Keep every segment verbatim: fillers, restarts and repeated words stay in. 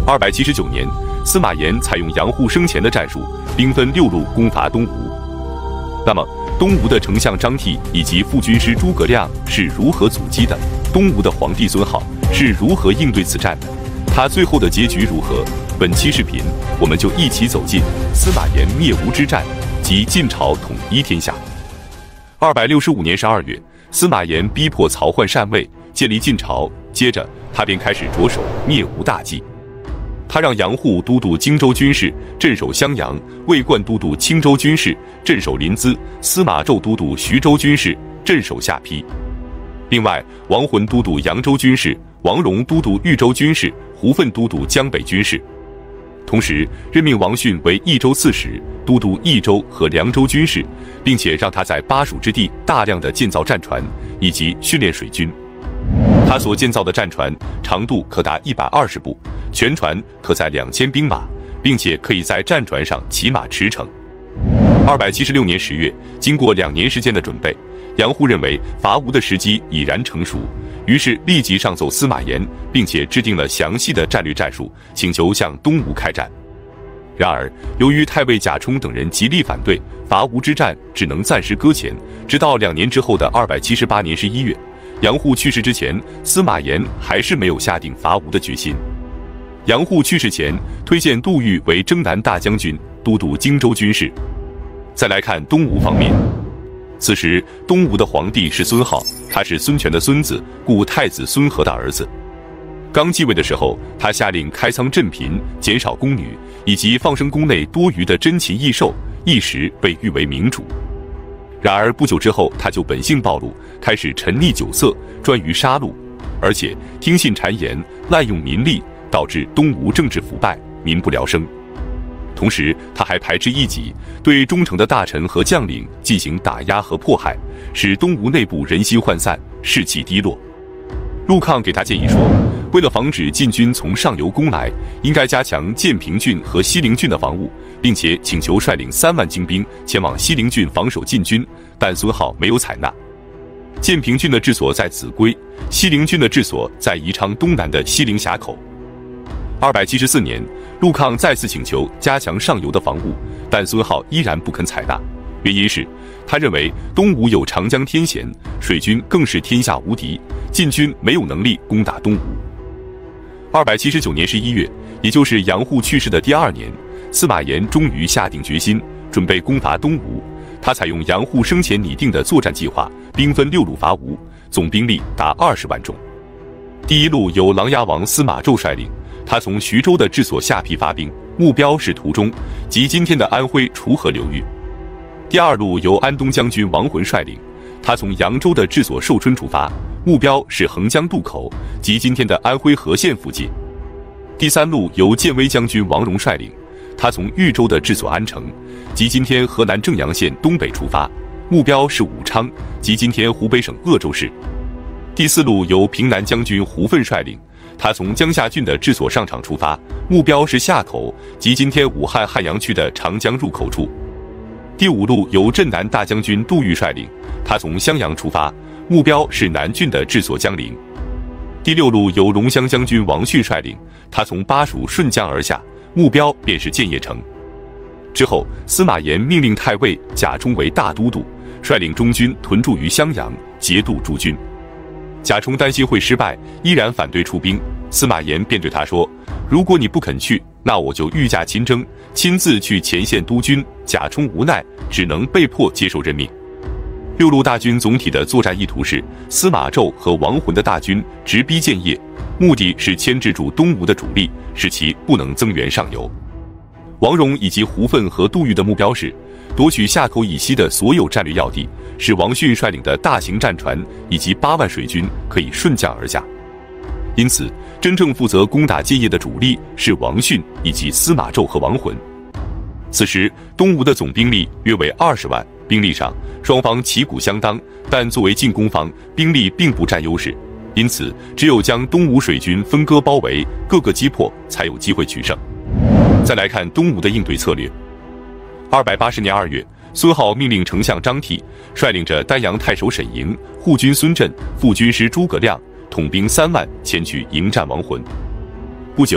二百七十九年，司马炎采用杨护生前的战术，兵分六路攻伐东吴。那么，东吴的丞相张悌以及副军师诸葛亮是如何阻击的？东吴的皇帝孙皓是如何应对此战的？他最后的结局如何？本期视频，我们就一起走进司马炎灭吴之战及晋朝统一天下。二百六十五年十二月，司马炎逼迫曹奂禅位，建立晋朝。接着，他便开始着手灭吴大计。他让杨护都督荆州军事，镇守襄阳；魏冠都督青州军事，镇守临淄；司马昭都督徐州军事，镇守下邳。另外，王浑都督扬州军事，王戎都督豫州军事，胡奋都督江北军事。同时，任命王逊为益州刺史，都督益州和凉州军事，并且让他在巴蜀之地大量的建造战船，以及训练水军。他所建造的战船长度可达一百二十步，全船可载两千兵马，并且可以在战船上骑马驰骋。二百七十六年十月，经过两年时间的准备，杨护认为伐吴的时机已然成熟，于是立即上奏司马炎，并且制定了详细的战略战术，请求向东吴开战。然而，由于太尉贾充等人极力反对，伐吴之战只能暂时搁浅，直到两年之后的二百七十八年十一月。杨护去世之前，司马炎还是没有下定伐吴的决心。杨护去世前，推荐杜预为征南大将军，都督荆州军事。再来看东吴方面，此时东吴的皇帝是孙皓，他是孙权的孙子，故太子孙和的儿子。刚继位的时候，他下令开仓赈贫，减少宫女，以及放生宫内多余的珍禽异兽，一时被誉为明主。然而不久之后，他就本性暴露，开始沉溺酒色，专于杀戮，而且听信谗言，滥用民力，导致东吴政治腐败，民不聊生。同时，他还排斥异己，对忠诚的大臣和将领进行打压和迫害，使东吴内部人心涣散，士气低落。陆抗给他建议说，为了防止晋军从上游攻来，应该加强建平郡和西陵郡的防务，并且请求率领三万精兵前往西陵郡防守晋军，但孙皓没有采纳。建平郡的治所在秭归，西陵郡的治所在宜昌东南的西陵峡口。二百七十四年，陆抗再次请求加强上游的防务，但孙皓依然不肯采纳，原因是他认为东吴有长江天险，水军更是天下无敌，晋军没有能力攻打东吴。二百七十九年十一月，也就是杨护去世的第二年，司马炎终于下定决心，准备攻伐东吴。他采用杨护生前拟定的作战计划，兵分六路伐吴，总兵力达二十万众。第一路由琅琊王司马昭率领，他从徐州的治所下邳发兵，目标是途中，即今天的安徽楚河流域。第二路由安东将军王浑率领，他从扬州的治所寿春出发，目标是横江渡口，即今天的安徽和县附近。第三路由建威将军王戎率领，他从豫州的治所安城，即今天河南正阳县东北出发，目标是武昌，即今天湖北省鄂州市。第四路由平南将军胡奋率领，他从江夏郡的治所上场出发，目标是夏口，即今天武汉汉阳区的长江入口处。第五路由镇南大将军杜预率领，他从襄阳出发，目标是南郡的治所江陵。第六路由龙骧将军王逊率领，他从巴蜀顺江而下，目标便是建业城。之后，司马炎命令太尉贾充为大都督，率领中军屯驻于襄阳，节度诸军。贾充担心会失败，依然反对出兵。司马炎便对他说：“如果你不肯去，那我就御驾亲征，亲自去前线督军。”贾充无奈，只能被迫接受任命。六路大军总体的作战意图是，司马昭和王浑的大军直逼建业，目的是牵制住东吴的主力，使其不能增援上游。王戎以及胡奋和杜预的目标是夺取夏口以西的所有战略要地，使王逊率领的大型战船以及八万水军可以顺江而下。因此，真正负责攻打建业的主力是王逊以及司马昭和王浑。此时，东吴的总兵力约为二十万，兵力上双方旗鼓相当，但作为进攻方，兵力并不占优势，因此只有将东吴水军分割包围，各个击破，才有机会取胜。再来看东吴的应对策略。二百八十年二月，孙皓命令丞相张悌率领着丹阳太守沈莹、护军孙振、副军师诸葛亮统兵三万前去迎战王浑。不久，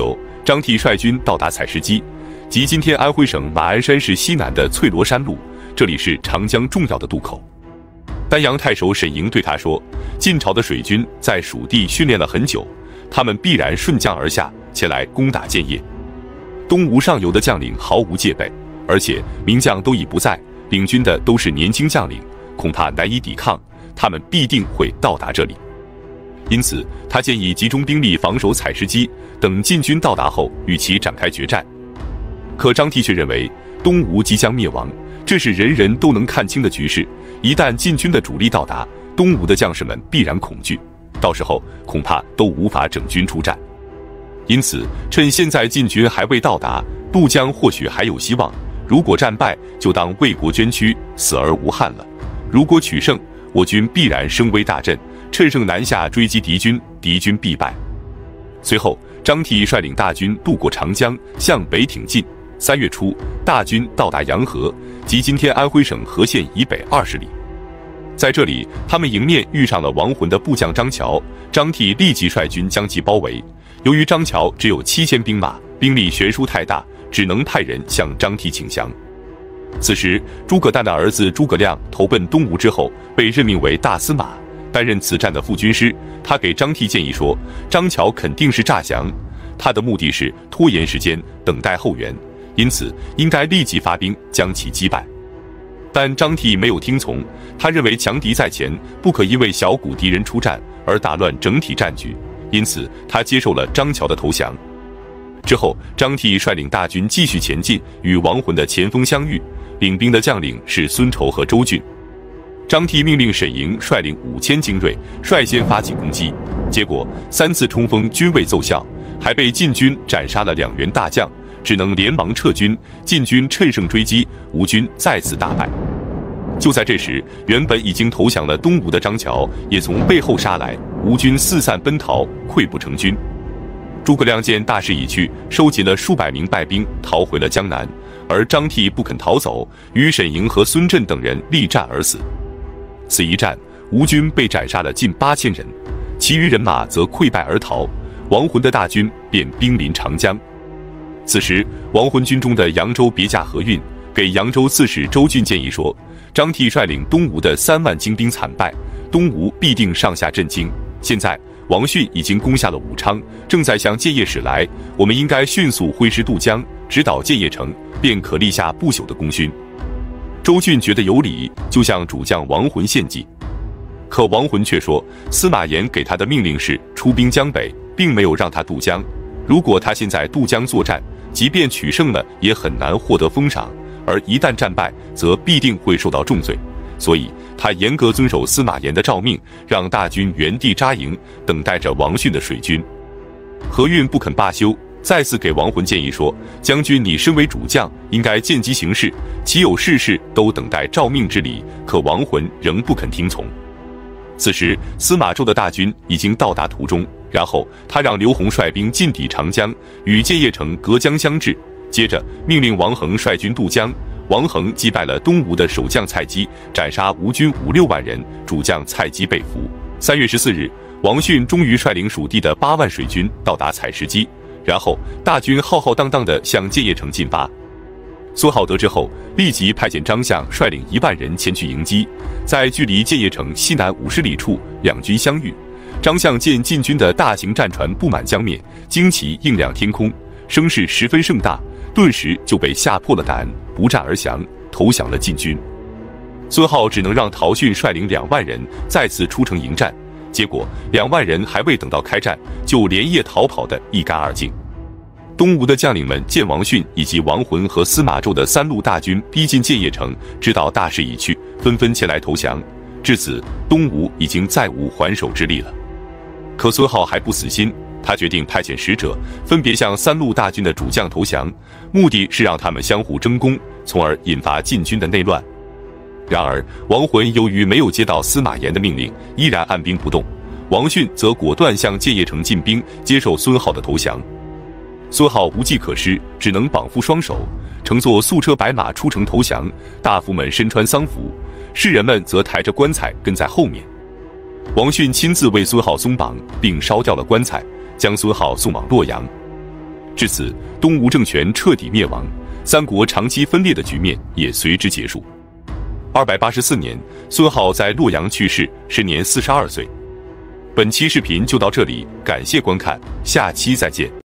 张替率军到达采石矶，即今天安徽省马鞍山市西南的翠罗山路，这里是长江重要的渡口。丹阳太守沈莹对他说，晋朝的水军在蜀地训练了很久，他们必然顺江而下，前来攻打建业。东吴上游的将领毫无戒备，而且名将都已不在，领军的都是年轻将领，恐怕难以抵抗，他们必定会到达这里。因此他建议集中兵力防守采石矶，等晋军到达后与其展开决战。可张替却认为东吴即将灭亡，这是人人都能看清的局势，一旦晋军的主力到达，东吴的将士们必然恐惧，到时候恐怕都无法整军出战。因此趁现在晋军还未到达，渡江或许还有希望，如果战败，就当为国捐躯，死而无憾了。如果取胜，我军必然声威大振，趁胜南下追击敌军，敌军必败。随后张替率领大军渡过长江，向北挺进。三月初，大军到达洋河，即今天安徽省和县以北二十里。在这里，他们迎面遇上了亡魂的部将张乔，张替立即率军将其包围。由于张乔只有七千兵马，兵力悬殊太大，只能派人向张替请降。此时诸葛诞的儿子诸葛亮投奔东吴之后，被任命为大司马，担任此战的副军师。他给张替建议说，张乔肯定是诈降，他的目的是拖延时间，等待后援，因此应该立即发兵将其击败。但张替没有听从，他认为强敌在前，不可因为小股敌人出战而打乱整体战局，因此他接受了张乔的投降。之后张替率领大军继续前进，与亡魂的前锋相遇，领兵的将领是孙筹和周俊。张替命令沈莹率领五千精锐率先发起攻击，结果三次冲锋均未奏效，还被晋军斩杀了两员大将，只能连忙撤军。晋军趁胜追击，吴军再次大败。就在这时，原本已经投降了东吴的张乔也从背后杀来，吴军四散奔逃，溃不成军。诸葛亮见大势已去，收集了数百名败兵，逃回了江南，而张替不肯逃走，与沈莹和孙震等人力战而死。此一战，吴军被斩杀了近八千人，其余人马则溃败而逃，亡魂的大军便兵临长江。此时亡魂军中的扬州别驾何运给扬州刺史周俊建议说，张替率领东吴的三万精兵惨败，东吴必定上下震惊。现在王逊已经攻下了武昌，正在向建业驶来，我们应该迅速挥师渡江，直捣建业城，便可立下不朽的功勋。周俊觉得有理，就向主将亡魂献计。可亡魂却说，司马炎给他的命令是出兵江北，并没有让他渡江。如果他现在渡江作战，即便取胜了，也很难获得封赏，而一旦战败，则必定会受到重罪。所以他严格遵守司马炎的诏命，让大军原地扎营，等待着王逊的水军。何运不肯罢休，再次给亡魂建议说，将军你身为主将，应该见机行事，岂有事事都等待诏命之理？可亡魂仍不肯听从。此时司马昭的大军已经到达途中，然后他让刘宏率兵进抵长江，与建业城隔江相峙，接着命令王衡率军渡江。王衡击败了东吴的守将蔡基，斩杀吴军五六万人，主将蔡基被俘。三月十四日，王逊终于率领蜀地的八万水军到达采石矶，然后大军浩浩荡荡地向建业城进发。孙浩得知后，立即派遣张相率领一万人前去迎击。在距离建业城西南五十里处，两军相遇。张相见晋军的大型战船布满江面，旌旗映亮天空，声势十分盛大，顿时就被吓破了胆，不战而降，投降了晋军。孙浩只能让陶训率领两万人再次出城迎战，结果两万人还未等到开战，就连夜逃跑得一干二净。东吴的将领们见王逊以及亡魂和司马昭的三路大军逼近建业城，知道大势已去，纷纷前来投降。至此，东吴已经再无还手之力了。可孙浩还不死心，他决定派遣使者，分别向三路大军的主将投降，目的是让他们相互争功，从而引发晋军的内乱。然而亡魂由于没有接到司马炎的命令，依然按兵不动，王逊则果断向建业城进兵，接受孙浩的投降。孙浩无计可施，只能绑缚双手，乘坐素车白马出城投降。大夫们身穿丧服，士人们则抬着棺材跟在后面。王逊亲自为孙浩松绑，并烧掉了棺材，将孙浩送往洛阳。 至此，东吴政权彻底灭亡，三国长期分裂的局面也随之结束。二百八十四年，孙皓在洛阳去世，时年四十二岁。本期视频就到这里，感谢观看，下期再见。